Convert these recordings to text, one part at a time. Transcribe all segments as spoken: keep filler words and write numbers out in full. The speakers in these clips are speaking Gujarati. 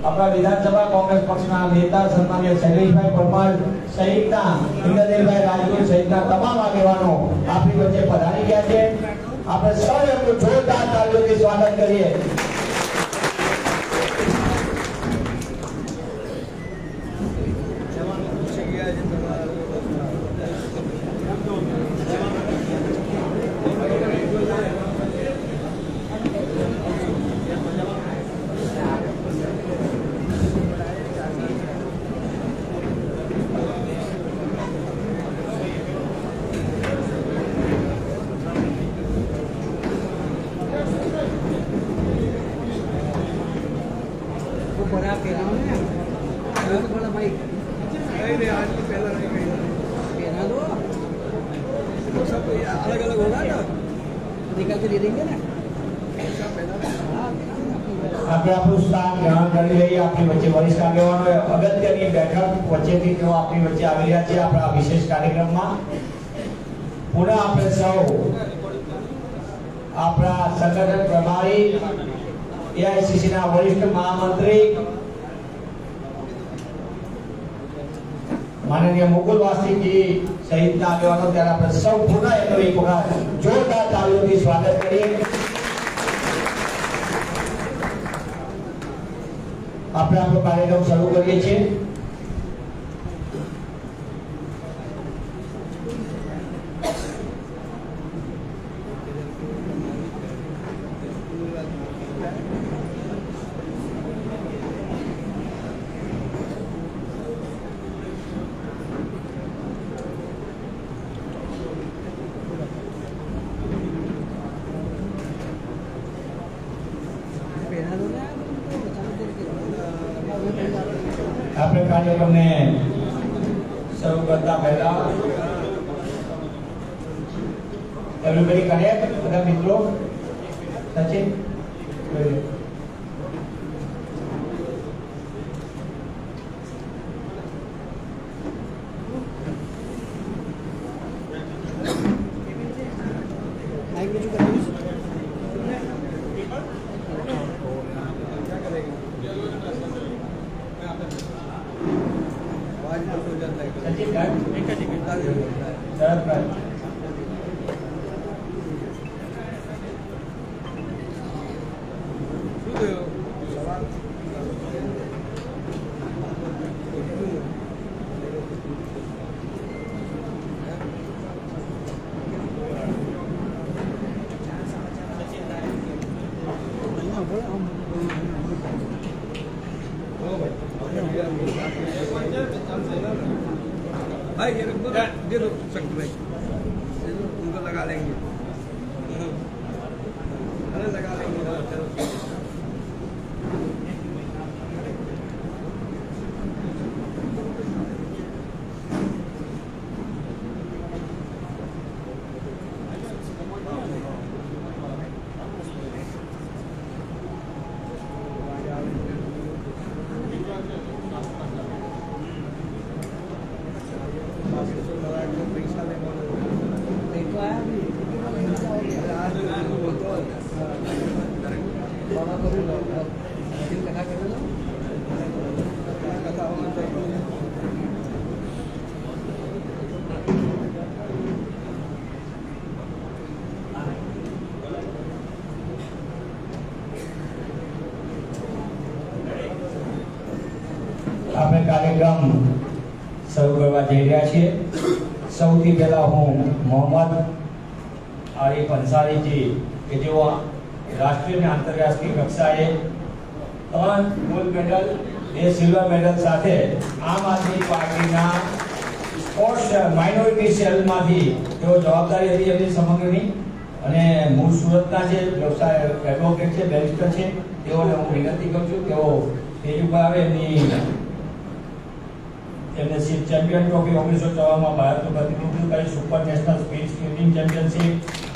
अपना विधानसभा कांग्रेस पक्षना नेता सन्मान्य शैलेषभाई परमार सहितना इंद्रदेवभाई राजगुरु सहितना तमाम આગેવાનો આપણી વચ્ચે પધારી ગયા છે। આપણે સૌ એમનું જોરદાર તાળીઓથી સ્વાગત કરીએ। अलग अलग होगा ना निकाल के दे देंगे ना। આપણે આપણું સ્થાન ગ્રહણ કરી લઈએ। આપણી વચ્ચે વરિષ્ઠ આગેવાનો અગત્યની બેઠક વચ્ચેથી તેઓ આપણી વચ્ચે આવી રહ્યા છે આપણા વિશેષ કાર્યક્રમમાં। પુનઃ આપણે સૌ આપણા સંગઠન પ્રભારી એઆઈસીસી ના વરિષ્ઠ મહામંત્રી माननीय मुकुल वासी जी सहित આગેવાનો ત્યારે આપણે સૌ પુનઃ એનો એક વખત જોરદાર તાળીઓથી સ્વાગત કરીએ। આપણે આપણો કાર્યક્રમ શરૂ કરીએ છીએ। આપણે કાર્યક્રમને શરૂ કરતા પહેલા એવરીબડી કનેક્ટ બધા મિત્રો સચિન भाई ये दे दो शक्ति भाई दे दो उनको लगा लेंगे अरे लगा लेंगे चलो આપણે કાર્યક્રમ શરૂ કરવા જઈ રહ્યા છીએ। સૌથી પહેલા હું મોહમ્મદ આરિફ અંસારીજી કે જેઓ રાષ્ટ્રીય અને આંતરરાષ્ટ્રીય કક્ષાએ ત્રણ ગોલ્ડ મેડલ બે સિલ્વર મેડલ સાથે આમ આદમી પાર્ટીના સ્પોર્ટ્સ માઇનોરિટી સેલમાંથી તેઓ જવાબદારી હતી એમની સમગ્રની અને મૂળ સુરતના જે વ્યવસાય એડવોકેટ છે બેરિસ્ટર છે તેઓને હું વિનંતી કરું છું તેઓ સ્ટેજ ઉપર આવે। એમની એમને ચેમ્પિયન ટ્રોફી ઓગણીસો ચૌદ માં ભારતનું પ્રતિનિધિત્વ કરી super national speed skating championship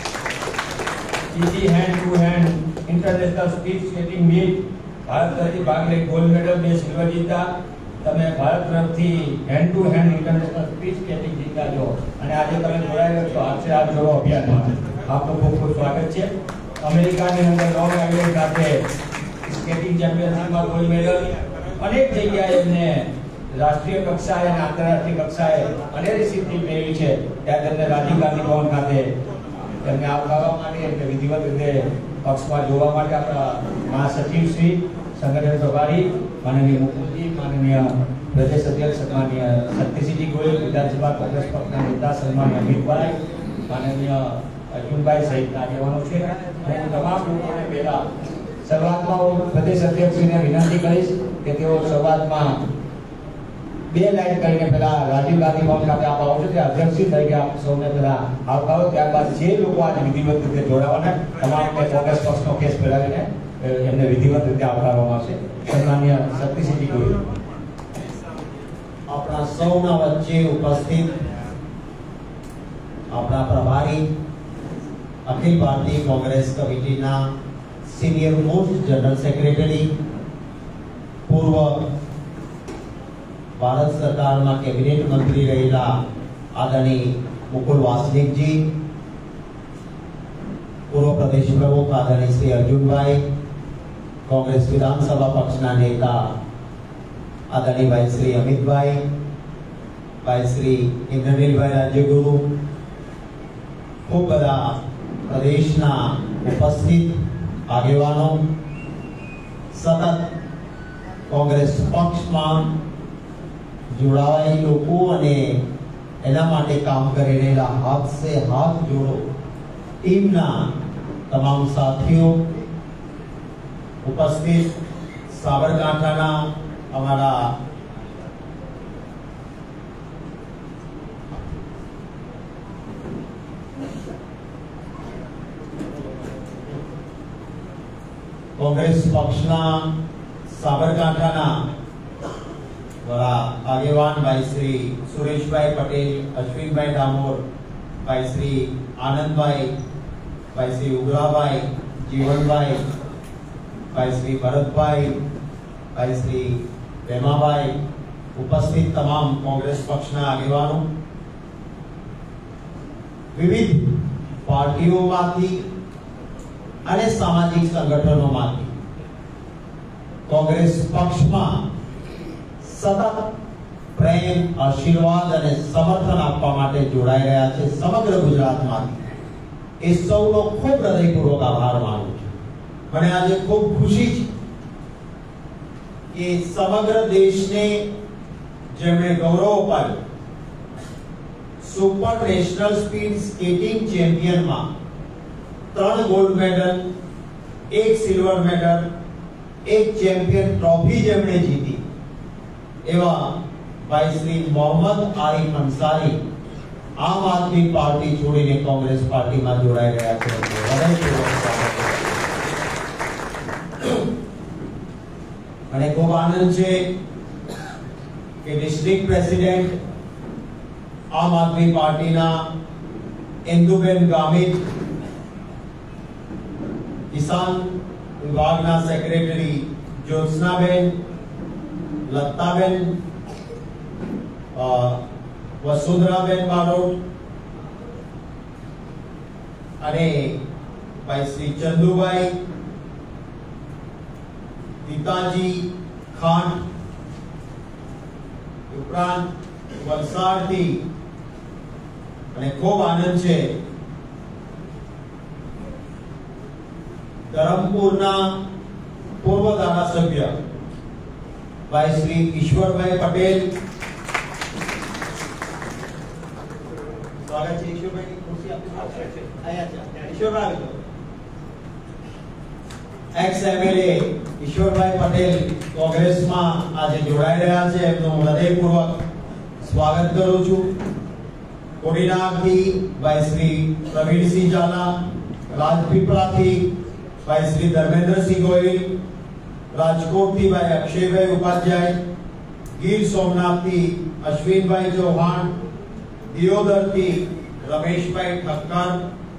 ઇઝી hand to hand international speed skating meet Bharat તરફથી ભાગ લઈ ગોલ્ડ મેડલ બે સિલ્વર જીતા। તમે ભારત તરફથી hand to hand international speed skating જીતા છો અને આજે તમે જોડાયેલા છો હાથે હાથ જોડો અભિયાનમાં। આપનું ખૂબ ખૂબ સ્વાગત છે। અમેરિકાની અંદર લોંગ આઇલેન્ડ ખાતે સ્કેટિંગ ચેમ્પિયનશિપમાં ગોલ્ડ મેડલ અનેક જગ્યાએ એમને રાષ્ટ્રીય કક્ષાએ અને આંતરરાષ્ટ્રીય કક્ષાએ અનેક સિદ્ધિ મેળવી છે, ત્યાં તેમને રાજીવ ગાંધી ભવન ખાતે તેમને આવકારવા માટે એટલે વિધિવત રીતે પક્ષમાં જોવા માટે આપણા મહાસચિવ શ્રી, સંગઠન પ્રભારી માનનીય મુકુલજી, માનનીય પ્રદેશ અધ્યક્ષ સન્માનીય શક્તિસિંહજી ગોયલ, વિધાનસભા કોંગ્રેસ પક્ષના નેતા સન્માનીય અમિતભાઈ, માનનીય અર્જુનભાઈ સહિતના આગેવાનો છે અને તમામ લોકોને પહેલા શરૂઆતમાં હું પ્રદેશ અધ્યક્ષશ્રીને વિનંતી કરીશ કે તેઓ શરૂઆતમાં બે લાઈન કરીને પહેલા રાજીવ ગાંધી ભવન ખાતે આપ આવો છો ત્યાં અધ્યક્ષશ્રી તરીકે આપ સૌને પહેલા આવકારો, ત્યારબાદ જે લોકો આજે વિધિવત રીતે જોડાવાના તમામને કોંગ્રેસ પક્ષનો કેસ પહેરાવીને એમને વિધિવત રીતે આવકારવામાં આવશે. સન્માનીય શક્તિસિંહજી ગોયલ. આપણા સૌના વચ્ચે ઉપસ્થિત આપણા પ્રભારી, અખિલ ભારતીય કોંગ્રેસ કમિટીના સિનિયર મોસ્ટ જનરલ સેક્રેટરી, પૂર્વ ભારત સરકારમાં કેબિનેટ મંત્રી રહેલા આદરણીય મુકુલ વાસનિકજી, પૂર્વ પ્રદેશ પ્રમુખ આદરણીય શ્રી અર્જુનભાઈ, કોંગ્રેસ વિધાનસભા પક્ષના નેતા આદરણીય ભાઈ શ્રી અમિતભાઈ, ભાઈ શ્રી ઇન્દ્રનીલભાઈ રાજ્યગુરુ, ખૂબ બધા પ્રદેશના ઉપસ્થિત આગેવાનો, સતત કોંગ્રેસ પક્ષમાં જોડાવાયેલા લોકો અને એના માટે કામ કરી રહેલા હાથ સે હાથ જોડો ટીમના તમામ સાથીઓ, ઉપસ્થિત સાબરકાંઠાના અમારા કોંગ્રેસ પક્ષના સાબરકાંઠાના વડા આગેવાન ભાઈ શ્રી સુરેશભાઈ પટેલ, અશ્વિનભાઈ ડામોર, ભાઈ શ્રી આનંદભાઈ, ભાઈ શ્રી ઉગ્રાભાઈ, જીવનભાઈ, ભાઈ શ્રી ભરતભાઈ, ભાઈ શ્રી રેમાભાઈ, ઉપસ્થિત તમામ કોંગ્રેસ પક્ષના આગેવાનો, વિવિધ પાર્ટીઓમાંથી અને સામાજિક સંગઠનોમાંથી કોંગ્રેસ પક્ષમાં સતત પ્રેમ, આશીર્વાદ અને સમર્થન આપવા માટે જોડાઈ રહ્યા છે સમગ્ર ગુજરાતમાંથી. એ સૌનો ખૂબ હૃદયપૂર્વક આભાર માનું છું. મને આજે ખૂબ ખુશી છે કે સમગ્ર દેશને જેમણે ગૌરવ અપાયું, સુપર નેશનલ સ્પીડ સ્કેટિંગ ચેમ્પિયનમાં ત્રણ ગોલ્ડ મેડલ, એક સિલ્વર મેડલ, એક ચેમ્પિયન ટ્રોફી જેમણે જીતી એવા ભાઈ શ્રી મોહમ્મદ આરિફ અંસારી આમ આદમી પાર્ટી છોડીને કોંગ્રેસ પાર્ટીમાં જોડાઈ રહ્યા છે. મને ખૂબ આનંદ છે કે ડિસ્ટ્રિક્ટ પ્રેસિડેન્ટ આમ આદમી પાર્ટીના ઇન્દુબેન ગામિત, કિસાન વિભાગના સેક્રેટરી જ્યોત્સનાબેન, લતાબેન, વસુંધરાબેન બારોટ અને ભાઈ શ્રી ચંદુભાઈ, પિતાજી ખાન, ઉપરાંત વલસાડથી અને ખૂબ આનંદ છે ધરમપુરના પૂર્વ ધારાસભ્ય ભાઈ શ્રી ઈશ્વરભાઈ પટેલ, સ્વાગત છે ઈશ્વરભાઈ, ખુરશી આપી આયા છે ઈશ્વરભાઈ, એક્સ એમએલએ ઈશ્વરભાઈ પટેલ કોંગ્રેસમાં આજે જોડાઈ રહ્યા છે, એમનું હૃદયપૂર્વક સ્વાગત કરું છું. કોડીનારથી ભાઈ શ્રી પ્રવીણસિંહ ઝાલા, રાજપીપળાથી ભાઈ શ્રી ધર્મેન્દ્રસિંહ ગોહિલ, રાજકોટથી ભાઈ અક્ષયભાઈ ઉપાધ્યાય, ગીર સોમનાથથી અશ્વિનભાઈ ચૌહાણ, દિયોદરથી રમેશભાઈ ઠક્કર,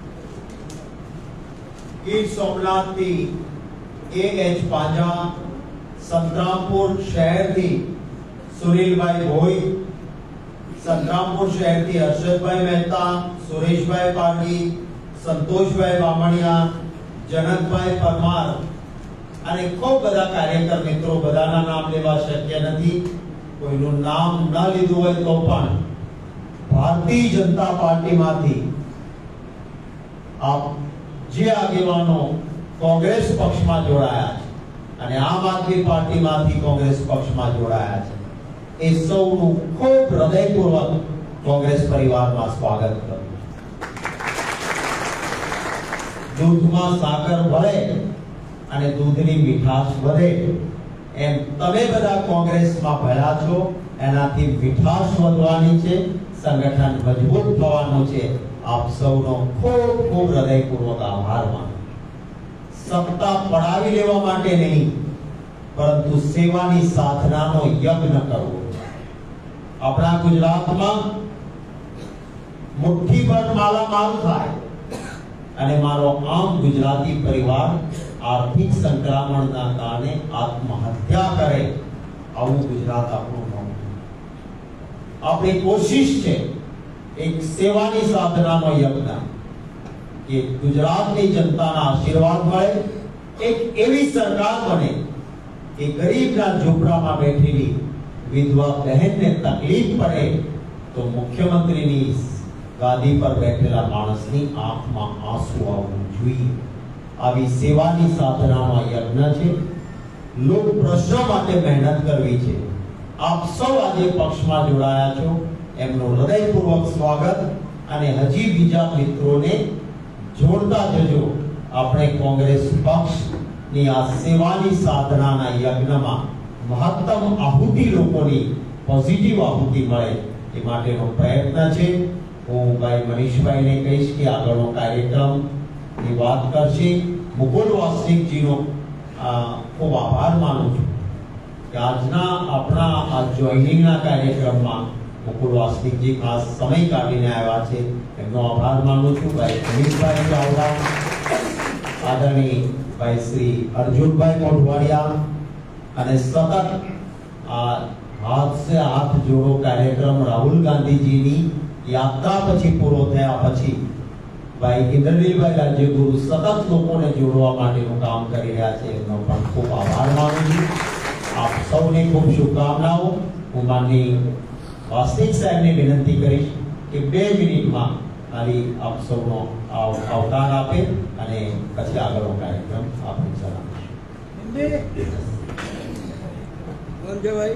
ગીર સોમનાથથી એ એચ પાંજા, સંતરામપુર શહેરથી સુનિલભાઈ ભોઈ, સંતરામપુર શહેરથી હર્ષદભાઈ મહેતા, સુરેશભાઈ પારગી, સંતોષભાઈ બામણિયા, જનકભાઈ પરમાર અને ખૂબ બધા કાર્યકર મિત્રો, બધાના નામ લેવા શક્ય નથી, કોઈનું નામ ન લીધું હોય તો પણ ભારતીય જનતા પાર્ટીમાંથી આપ જે આગેવાનો કોંગ્રેસ પક્ષમાં જોડાયા છે અને આમ આદમી પાર્ટીમાંથી કોંગ્રેસ પક્ષમાં જોડાયા છે, એ સૌનું ખૂબ હૃદયપૂર્વક કોંગ્રેસ પરિવારમાં સ્વાગત કરું. દૂધમાં સાકર ભળે અને દૂધની મીઠાશ વધે એમ તમે બધા કોંગ્રેસમાં ભળ્યા છો, એનાથી મીઠાશ વધવાની છે, સંગઠન મજબૂત થવાનું છે. આપ સૌનો ખૂબ ખૂબ હૃદયપૂર્વક આભાર માનું. સત્તા પડાવી લેવા માટે નહીં, પરંતુ સેવાની સાધનાનો યજ્ઞ કરવો. આપણા ગુજરાતમાં મુઠ્ઠીભર માલામાલ થાય અને મારો આમ ગુજરાતી પરિવાર આર્થિક સંક્રમણના કારણે આત્મહત્યા કરે, આવું ગુજરાત આપણું ન. આપણી કોશિશ છે એક સેવાની સાધનાનો યજ્ઞ, કે ગુજરાતની જનતાના આશીર્વાદ મળે, એક એવી સરકાર બને કે ગરીબના ઝૂંપડામાં બેઠેલી વિધવા બહેનને તકલીફ પડે તો મુખ્યમંત્રીની ગાદી પર બેઠેલા માણસની આંખમાં આંસુ આવવું જોઈએ. આવી સેવાની સાધનાનો યજ્ઞ છે. લોક પ્રશ્નો માટે મહેનત કરવી છે. આપ સૌ આજે પક્ષમાં જોડાયા છો, એમનું હૃદયપૂર્વક સ્વાગત. અને હજી બીજા મિત્રોને જોડતા જજો. આપણે કોંગ્રેસ પક્ષની આ સેવાની સાધનાના યજ્ઞમાં મહત્તમ આહુતિ, લોકોની પોઝિટિવ આહુતિ મળે એ માટેનો પ્રયત્ન છે. હું ભાઈ મનીષભાઈને કહીશ કે આગળનો કાર્યક્રમની વાત કરશે. મુકુલ વાસનિકજીનો ખૂબ આભાર માનું છું કે આજના આપણા આ જોઈનિંગના કાર્યક્રમમાં મુકુલ વાસનિકજી ખાસ સમય કાઢીને આવ્યા છે, એમનો આભાર માનું છું. ભાઈ મનીષભાઈ ચાવડા, આદરણીય ભાઈ શ્રી અર્જુનભાઈ મોઢવાડિયા, અને સતત આ હાથ સે હાથ જોડો કાર્યક્રમ રાહુલ ગાંધીજીની યાત્રા પછી પૂરો થયા પછી ભાઈ ઇન્દ્રનીલભાઈ રાજ્યગુરુ સતત લોકોને જોડવા માટેનું કામ કરી રહ્યા છે, એમનો પણ ખૂબ આભાર માનું છું. આપ સૌને ખૂબ શુભકામનાઓ. હું માનની વાસ્તવિક સાહેબને વિનંતી કરીશ કે બે મિનિટમાં ખાલી આપ સૌનો આવકાર આપે અને પછી આગળનો કાર્યક્રમ આપણે ચલાવીશું. ભાઈ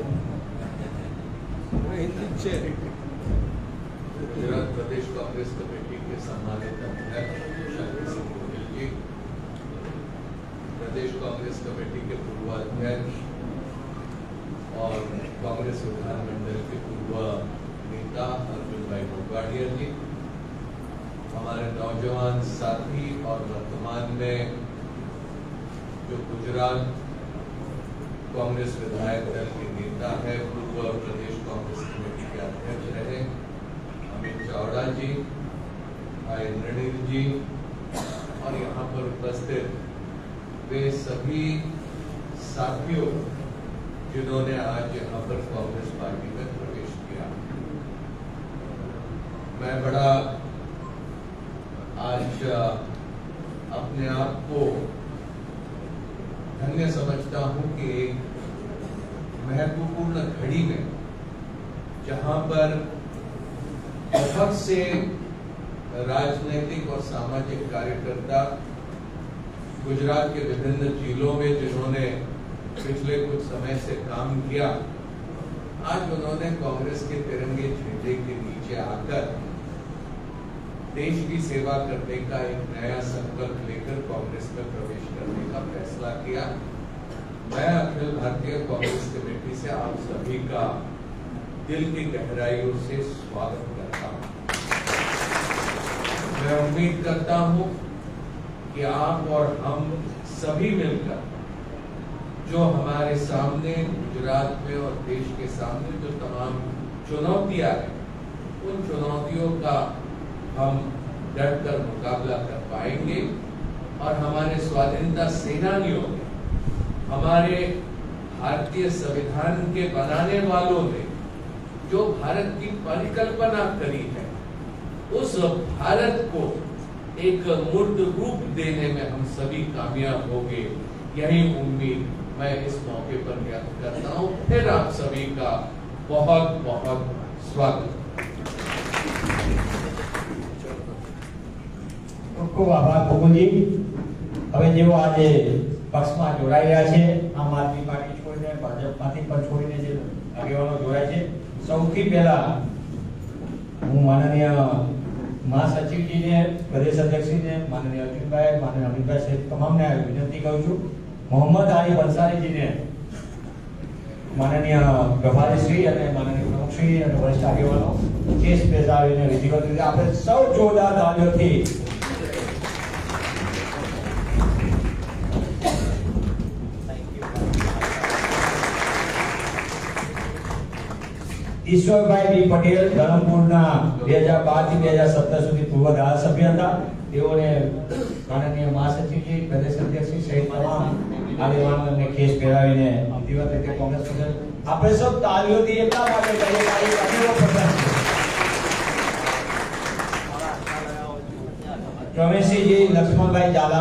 हिंदी છે. गुजरात प्रदेश कांग्रेस कमेटी के सम्मानित अध्यक्ष शक्ति सिंह गोहिल जी, प्रदेश कांग्रेस कमेटी के पूर्व अध्यक्ष और कांग्रेस विधानमंडल के पूर्व नेता अर्जुन भाई मोढवाडिया जी, हमारे नौजवान साथी और वर्तमान में जो गुजरात कांग्रेस विधायक दल के नेता है, पूर्व प्रदेश कांग्रेस कमेटी के अध्यक्ष रहे अमित चावड़ा जी, भाई इंद्रनील जी, और यहाँ पर उपस्थित वे सभी साथियों जिन्होंने आज यहाँ पर कांग्रेस पार्टी में प्रवेश किया। मैं बड़ा आज अपने आप को धन्य समझता हूं कि एक महत्वपूर्ण घड़ी में जहां पर बहुत से राजनीतिक और सामाजिक कार्यकर्ता गुजरात के विभिन्न जिलों में जिन्होंने पिछले कुछ समय से काम किया, आज उन्होंने कांग्रेस के तिरंगे झंडे के नीचे आकर देश की सेवा करने का एक नया संकल्प लेकर कांग्रेस में प्रवेश करने का फैसला किया। मैं अखिल भारतीय कांग्रेस कमेटी से आप सभी का दिल की गहराइयों से स्वागत करता हूं। मैं उम्मीद करता हूं कि आप और हम सभी मिलकर जो हमारे सामने गुजरात में और देश के सामने जो तमाम चुनौतियां हैं, उन चुनौतियों का हम डटकर मुकाबला कर पाएंगे और हमारे स्वाधीनता सेनानियों ने, हमारे भारतीय संविधान के बनाने वालों ने जो भारत की परिकल्पना करी है, उस भारत को एक मूर्त रूप देने में हम सभी कामयाब होंगे, यही उम्मीद मैं इस मौके पर व्यक्त करता हूँ। फिर आप सभी का बहुत बहुत स्वागत। खूब खूब आभार गोकुलजी। હવે જેઓ આજે પક્ષમાં જોડાઈ રહ્યા છે, આમ આદમી પાર્ટી છોડીને ભાજપમાંથી પણ છોડીને જે આગેવાનો જોડાય છે, સૌથી પહેલા હું માનનીય મહાસચિવજીને, પ્રદેશ અધ્યક્ષજીને, માનનીય અર્જુનભાઈ, માનનીય અમિતભાઈ સહિત તમામને વિનંતી કરું છું, મોહમ્મદ આરિફ અંસારીજીને, માનનીય પ્રભારીશ્રી અને માનનીય પ્રમુખશ્રી અને વરિષ્ઠ આગેવાનો કેસ બેસાડીને વિધિવત રીતે આપણે સૌ જોરદાર તાળીઓથી ઈશ્વરભાઈ બી પટેલ ધરમપુરના બે હજાર બાર થી બે હજાર સત્તર સુધી પૂર્વ ધારાસભ્ય હતા। તેઓને માનનીય મહાસચિવજી, પ્રદેશ અધ્યક્ષશ્રી સહિત તમામ આગેવાનોને કેસ પહેરાવીને વિધિવત રીતે કોંગ્રેસ પક્ષ આપણે સૌ તાળીઓથી એટલા માટે કહીએ કે આ એક અનેરો પ્રસંગ છે। રમેશજી લક્ષ્મણભાઈ ઝાલા,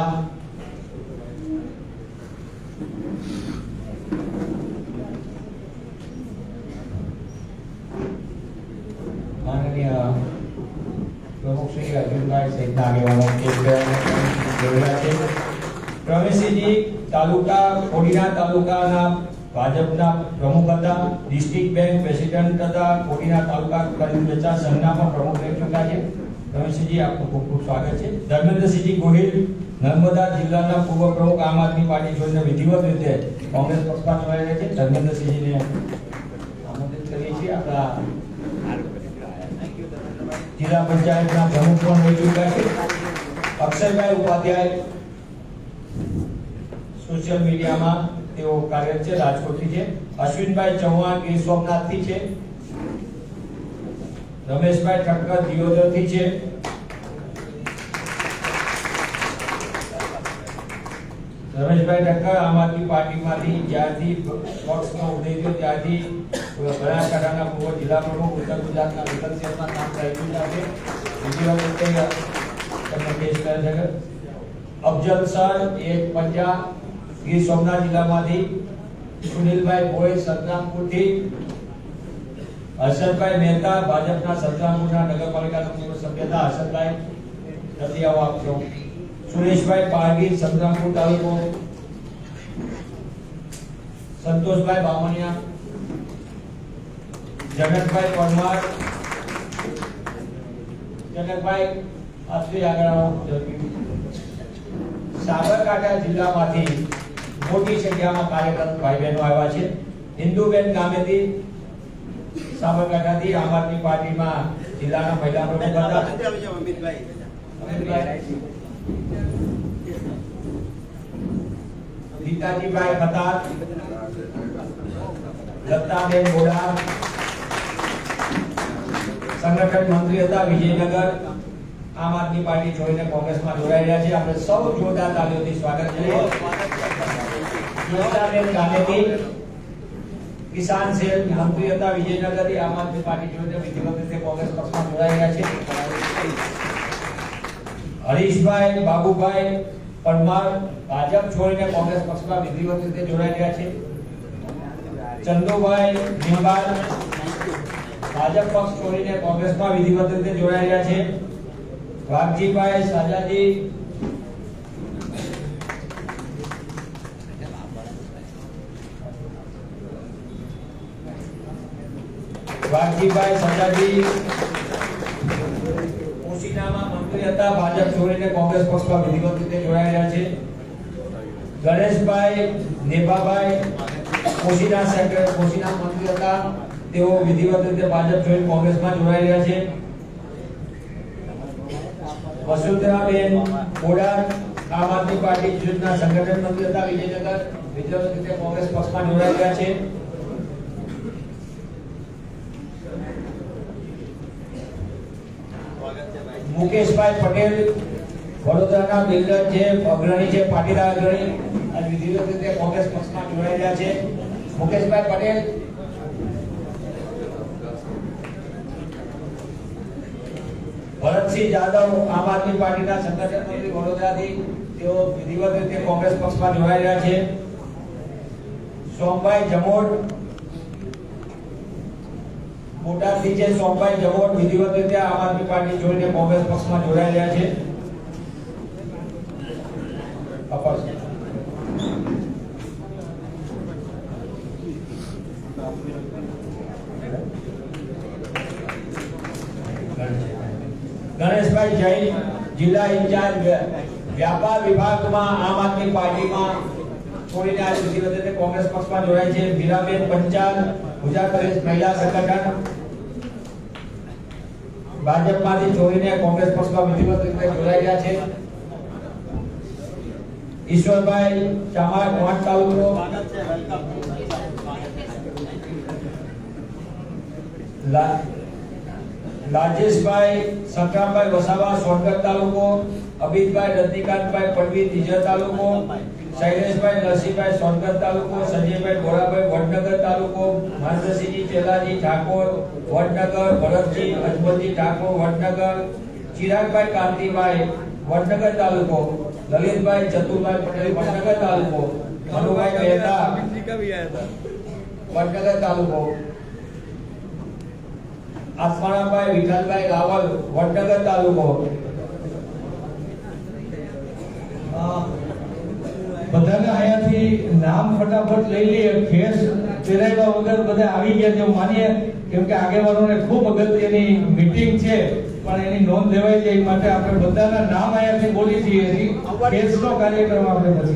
माननीय प्रमुख श्री अर्जुनभाई सहित આગેવાનો કેસ જોડ્યા છે। પ્રવેશજી તાલુકા કોડીના તાલુકાના ભાજપના પ્રમુખ હતા, ડિસ્ટ્રિક્ટ બેંક પ્રેસિડેન્ટ હતા, કોડીના તાલુકા ખરીદ વેચાણ સંઘના પણ પ્રમુખ રહી ચૂક્યા છે। પ્રવેશજી આપનું ખૂબ ખૂબ સ્વાગત છે। ધર્મેન્દ્રસિંહજી ગોહિલ નર્મદા જિલ્લાના પૂર્વ પ્રમુખ, આમ આદમી પાર્ટી છોડીને વિધિવત રીતે કોંગ્રેસ પક્ષમાં જોડાયા છે। ધર્મેન્દ્રસિંહજીને આમંત્રિત કરીએ છીએ। આપણા जिला पंचायत प्रमुख पण रही चुका है। अक्षयभाई उपाध्याय सोशल मीडिया में तेओ कार्यरत है, राजकोट थी है। अश्विनभाई चौहान गीर सोमनाथ थी है। रमेशभाई ठक्कर दियोदर थी है। रमेशभाई ठक्कर आम आदमी पार्टी में ज्यारथी पक्ष में उदय थयो त्यारथी बनासकांठाना पूर्व जिला प्रमुख, उत्तर गुजरातना વિકલ શહેરમાં કામ કર્યું છે। બીજી વખતે તમને કેસ કરે છે। અફજલ સર એક પંજા ગીર સોમનાથ જિલ્લામાંથી, સુનિલભાઈ ભોઈ સતરામપુરથી, હર્ષદભાઈ મહેતા ભાજપના સતરામપુરના નગરપાલિકાના પૂર્વ સભ્ય હતા। હર્ષદભાઈ જલ્દી આવો આપજો। સુરેશભાઈ પારગી સતરામપુર તાલુકો, સંતોષભાઈ બામણિયા, જગતભાઈ પરમાર, જગતભાઈ આશ્રી આગળ સાબરકાંઠા જિલ્લામાંથી મોટી સંખ્યામાં કાર્યકર ભાઈ બહેનો આવ્યા છે। હિન્દુબેન ગામેથી સાબરકાંઠાથી આમ આદમી પાર્ટીમાં જિલ્લાના મહિલા પ્રમુખ હતા। ગીતાજીભાઈ ખતાર, લતાબેન બોડા संगठन मंत्री था विजयनगर, आम आदमी पार्टी छोड़ीने कांग्रेस में जोड़ाई रह्या छे। आपणे सौ जोरदार तालीओथी स्वागत करीए। योगिताबेन गांधी किसान सेल मंत्री था विजयनगर, आम आदमी पार्टी छोड़ीने विधिवत रीते कांग्रेस पक्ष में जोड़ाई रह्या छे। हरीशभाई बाबूभाई परमार भाजप छोड़ीने कांग्रेस पक्ष में विधिवत रीते जोड़ाई रह्या छे। चंदुभाई निंबाल भाजप पक्ष छोड़ीने कांग्रेस में विधिवत रीते जोड़ाई रह्या छे। वाघजीभाई साजाजी वाघजीभाई साजाजी ओशीनामा मंत्री હતા, भाजप छोड़ीने कांग्रेस पक्ष में विधिवत रीते जोड़ाई रह्या छे। गणेशभाई नेभाभाई ओशीना सेक्रेटरी ओशीना मंत्री હતા, તેઓ વિધિવત રીતે ભાજપ છોડી કોંગ્રેસમાં જોડાઈ રહ્યા છે। વસુંધરાબેન બોડા આમ આદમી પાર્ટી જૂથના સંગઠન મંત્રી હતા વિજયનગર, વિધિવત રીતે કોંગ્રેસ પક્ષમાં જોડાઈ રહ્યા છે। મુકેશભાઈ પટેલ વડોદરાના બિલ્ડર છે, અગ્રણી છે, પાટીદાર અગ્રણી, અને વિધિવત રીતે કોંગ્રેસ પક્ષમાં જોડાઈ રહ્યા છે। મુકેશભાઈ પટેલ भरत सिंह यादव आम आदमी पार्टी संगठन मंत्री वडोदरा थी તેઓ વિધિવત રીતે કોંગ્રેસ પક્ષમાં જોડાઈ રહ્યા છે. સોમભાઈ જમોડ બોટાદથી છે. સોમભાઈ જમોડ વિધિવત રીતે આમ આદમી પાર્ટી જોઈને કોંગ્રેસ પક્ષમાં જોડાઈ રહ્યા છે. અપર ગણેશભાઈ જૈન જિલ્લા ઇન્ચાર્જ વ્યાપાર વિભાગમાં આમ આદમી પાર્ટીમાં છોડીને આજે વિધિવત રીતે કોંગ્રેસ પક્ષમાં જોડાય છે. મીરાબેન પંચાલ ગુજરાત પ્રદેશ મહિલા સંગઠન ભાજપમાંથી છોડીને કોંગ્રેસ પક્ષમાં વિધિવત રીતે જોડાઈ રહ્યા છે. ઈશ્વરભાઈ ચામાર કોટ તાલુકો રાજેશભાઈ સંક્રામભાઈ વસાવા સોનગઢ તાલુકો, અમિતભાઈ રજનીકાંતભાઈ પડવી તિજર તાલુકો, શૈલેષભાઈ નરસિંહભાઈ સોનગઢ તાલુકો, સંજયભાઈ ગોરાભાઈ વડનગર તાલુકો, મહેન્દ્રસિંહજી ચેલાજી ઠાકોર વડનગર, ભરતજી અજમલજી ઠાકોર વડનગર, ચિરાગભાઈ કાંતિભાઈ વડનગર તાલુકો, લલિતભાઈ ચતુરભાઈ પટેલ વડનગર તાલુકો, મનુભાઈ મહેતા વડનગર તાલુકો, આસમાણાભાઈ વિઠ્ઠલભાઈ રાવલ વડનગર તાલુકો. બધાને અહીંયાથી નામ ફટાફટ લઈ લઈએ. ફેસ પહેરાવ્યા વગર બધા આવી ગયા છે માનીએ, કેમ કે આગેવાનોને ખૂબ અગત્યની મીટિંગ છે, પણ એની નોંધ લેવાય છે. એ માટે આપણે બધાના નામ અહીંયાથી બોલી છીએ. ફેસનો કાર્યક્રમ આપણે પછી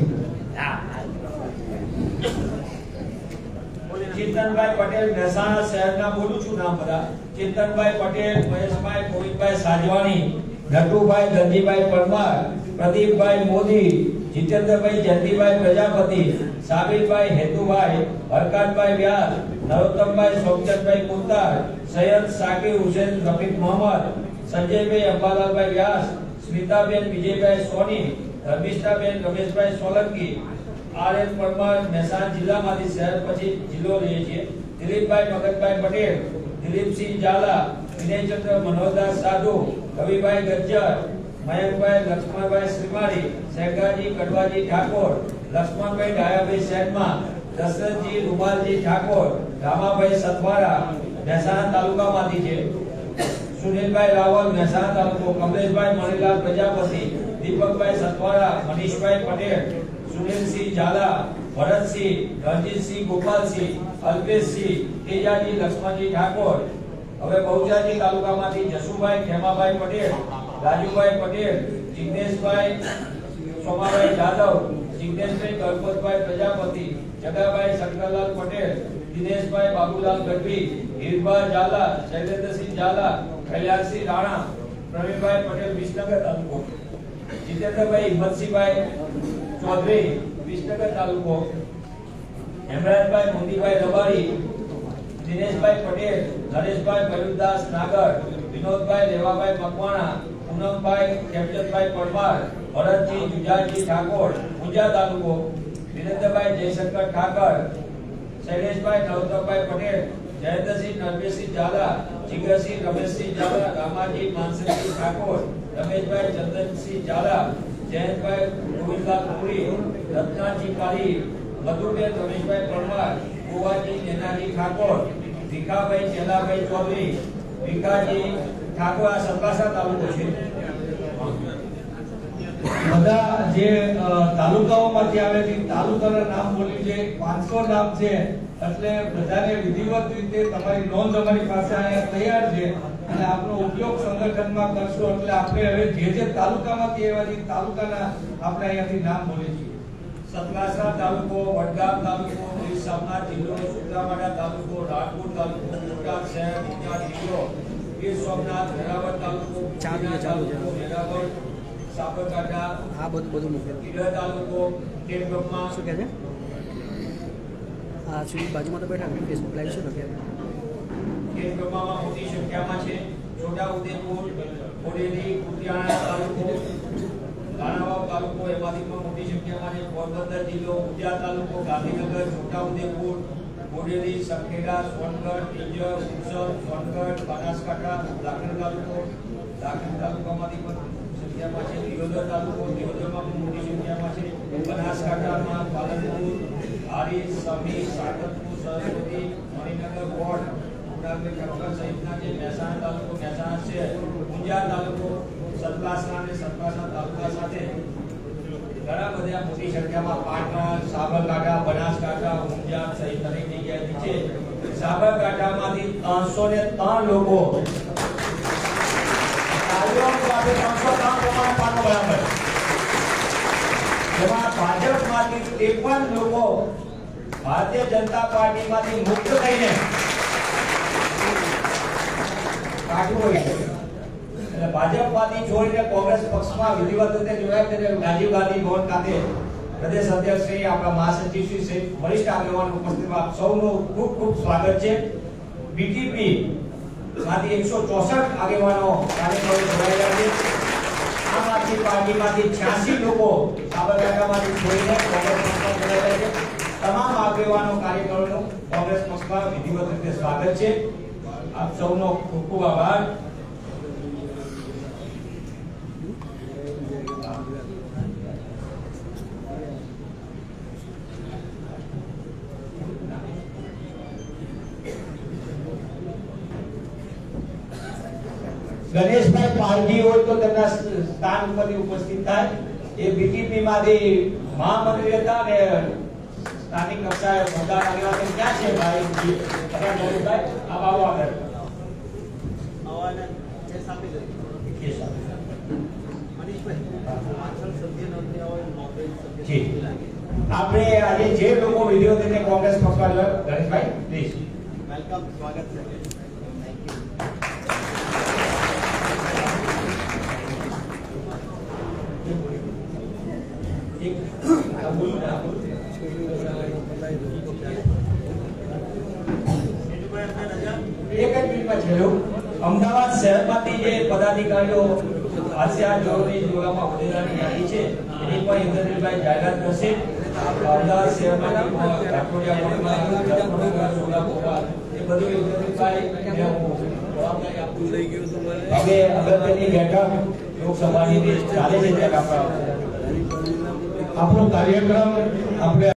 ચિંતનભાઈ પટેલ મહેસાણા શહેરના બોલું છું નામ બધા. ચિંતનભાઈ પટેલ, મહેશભાઈ ગોવિંદભાઈ સાજવાણી, નટુભાઈ ધનજીભાઈ પરમાર, પ્રદીપભાઈ મોદી, જીતેન્દ્રભાઈ જયંતિભાઈ પ્રજાપતિ, સાબિરભાઈ હેતુભાઈ, હરકાતભાઈ વ્યાસ, નરોત્તમભાઈ સોમચંદભાઈ કુંતાર, સૈયદ સાકિર હુસેન રફીક મોહમ્મદ, સંજયભાઈ અંબાલાલભાઈ વ્યાસ, સ્મિતાબેન વિજયભાઈ સોની, ધર્મિષ્ઠાબેન રમેશભાઈ સોલંકી, આર એન પરમાર મહેસાણા જિલ્લામાંથી શહેર પછી જિલ્લો રહીએ છીએ. દિલીપભાઈ મગનભાઈ પટેલ, દિલીપસિંહ ઝાલા, વિનયચંદ્ર મનોહરદાસ સાધુ, રવિભાઈ ગજ્જર, મયંકભાઈ લક્ષ્મણભાઈ શ્રીમાળી, શેખાજી કડવાજી ઠાકોર, લક્ષ્મણભાઈ ડાયાભાઈ શેઠમા, દશરથજી રૂમાલજી ઠાકોર, રામાભાઈ સતવારા મહેસાણા તાલુકામાંથી છે. સુનિલભાઈ રાવલ મહેસાણા તાલુકો, કમલેશભાઈ મણીલાલ પ્રજાપતિ, દીપકભાઈ સતવારા, મનીષભાઈ પટેલ, સુનિલસિંહ ઝાલા, ભરતસિંહ, રણજીતસિંહ ગોપાલસિંહ, અલ્પેશસિંહ, તેજાજી લક્ષ્મણજી ઠાકોર. હવે બહુચરાજી તાલુકામાંથી જસુભાઈ ખેમાભાઈ પટેલ, રાજુભાઈ પટેલ, જિગ્નેશભાઈ સોમાભાઈ જાદવ, જિગ્નેશભાઈ ગણપતભાઈ પ્રજાપતિ, જગાભાઈ શંકરલાલ પટેલ, દિનેશભાઈ બાબુલાલ ગઢવી, હીરભા ઝાલા, શૈલેન્દ્રસિંહ ઝાલા, કલ્યાણસિંહ રાણા, પ્રવીણભાઈ પટેલ વિસનગર તાલુકો, જીતેન્દ્રભાઈ હિંમતસિંહભાઈ ચૌધરી વિસનગર તાલુકો, હેમરાજભાઈ મોદીભાઈ રબારી, દિનેશભાઈ પટેલ, નરેશભાઈ મયુરદાસ નાગર, વિનોદભાઈ લેવાભાઈ મકવાણા, પૂનમભાઈ કેપ્ટનભાઈ પરમાર, ભરતજી જુજાજી ઠાકોર ઊંઝા તાલુકો, વિરેન્દ્રભાઈ જયશંકર ઠાકર, શૈલેષભાઈ નરોત્તમભાઈ પટેલ, જયેન્દ્રસિંહ નરવેશસિંહ ઝાલા, જીગરસિંહ રમેશસિંહ ઝાલા, રામાજી માનસિંહ ઠાકોર, રમેશભાઈ ચંદનસિંહ ઝાલા, જયંતભાઈ ગોવિંદલાલ પુરી, રત્નાજી પારી, મધુબેન રમેશભાઈ પરમાર, ગોવાજી નેનાજી ઠાકોર, ભીખાભાઈ ચેલાભાઈ ચૌધરી, ભીખાજી ઠાકોર. આ સતલાસા તાલુકો છે. બધા જે તાલુકાઓમાંથી આવે છે તાલુકાના નામ બોલ્યું છે. પાંચસો નામ છે, એટલે બધાને વિધિવત રીતે તમારી નોંધ અમારી પાસે અહીંયા તૈયાર છે અને આપનો ઉપયોગ સંગઠનમાં કરશો. એટલે આપણે હવે જે જે તાલુકામાંથી આવ્યા છે તાલુકાના આપણે અહીંયાથી નામ બોલીએ છીએ. સતલાસા તાલુકો, વડગામ તાલુકો, ગીર સોમનાથ જિલ્લો, સુત્રાવાડા તાલુકો, રાજકોટ તાલુકો, બોટાદ શહેર, બોટાદ જિલ્લો, ગીર સોમનાથ, વેરાવળ તાલુકો, ચાલુ ચાલુ વેરાવળ, સાબરકાંઠા, આ બધું બધું મૂકેલું. ઈડર તાલુકો, ખેડબ્રહ્મા, શું કહે છે? આ સુધી બાજુમાં તો બેઠા ફેસબુક લાઈવ છે તો કે ખેડબ્રહ્મામાં મોટી સંખ્યામાં છે. છોટા ઉદેપુર, બોડેલી, કુતિયાણા તાલુકો, રાણાવાવ તાલુકો એમાંથી પણ મોટી સંખ્યામાં છે. પોરબંદર જિલ્લો, ઊંઝા તાલુકો, ગાંધીનગર, છોટા ઉદેપુર, બોડેલી, સખેડા, સોનગઢ, ટીજર, ઉત્સવ, સોનગઢ, બનાસકાંઠા, દાખલ તાલુકો, દાખલ તાલુકામાંથી પણ સંખ્યામાં છે, દિયોદર તાલુકો દિયોદરમાં પણ મોટી સંખ્યામાં છે, બનાસકાંઠામાં પાલનપુર, હારીજ, સમી, સાગરપુર, સરસ્વતી, મણિનગર, કોટ, ઉડાલબેટ, કટક સહિતના જે મહેસાણા તાલુકો મહેસાણા છે, ઊંઝા તાલુકો, સતલાસણા અને સતલાસણા તાલુકા સાથે ઘણા બધા મોટી સંખ્યામાં પાટણ, સાબરકાંઠા, બનાસકાંઠા, ઊંઝા સહિત અનેક જગ્યાએથી છે. સાબરકાંઠામાંથી ત્રણસો ને ત્રણ લોકો ત્રણસો ત્રણ પ્રમાણ પાનો બરાબર, જેમાં ભાજપમાંથી ત્રેપન લોકો ભારતીય જનતા પાર્ટીમાંથી મુક્ત થઈને કાઢવું હોય છે. એટલે ભાજપમાંથી છોડીને કોંગ્રેસ પક્ષમાં વિધિવત રીતે જોડાયા ત્યારે રાજીવ ગાંધી ભવન ખાતે પ્રદેશ અધ્યક્ષ શ્રી આપણા મહાસચિવ શ્રી સહિત વરિષ્ઠ આગેવાનો ઉપસ્થિતમાં આપ સૌનું ખૂબ ખૂબ સ્વાગત છે. બીટીપી માંથી એકસો ચોસઠ આગેવાનો કાર્યકરો જોડાયા છે. આમ આદમી પાર્ટીમાંથી છ્યાસી લોકો સાબરકાંઠામાંથી છોડીને કોંગ્રેસ પક્ષમાં જોડાયા છે. તમામ આગેવાનો કાર્યકરોનું કોંગ્રેસ પક્ષમાં વિધિવત રીતે સ્વાગત છે. આપ સૌનો ખૂબ ખૂબ આભાર. ગણેશભાઈ પારધી હોય તો તેમના સ્થાન ઉપરથી ઉપસ્થિત થાય. એ બીટીપી માંથી મહામંત્રી હતા અને સ્થાનિક કક્ષાએ મતદાર આગેવાન ક્યાં છે ભાઈ? ગણેશભાઈ આપ આવો આગળ. આપણે આજે જે લોકો વિડીયો તેને કોંગ્રેસ પક્ષમાં જોયા, ગણેશભાઈ પ્લીઝ વેલકમ, સ્વાગત છે. અમદાવાદ શહેરમાંથી જે પદાધિકારીઓ આસિયા જોડની જોડામાં હોદ્દેદારની યાદી છે એની પણ ઇન્દ્રજીભાઈ જાહેરાત કરશે. અમદાવાદ શહેરમાંથી કાટોડિયા મોડમાં સોલાપુરા એ બધું ઇન્દ્રજીભાઈ જવાબદારી આપું છું. હવે અગત્યની બેઠક લોકસભાની ચાલે છે ત્યારે આપણો કાર્યક્રમ આપણે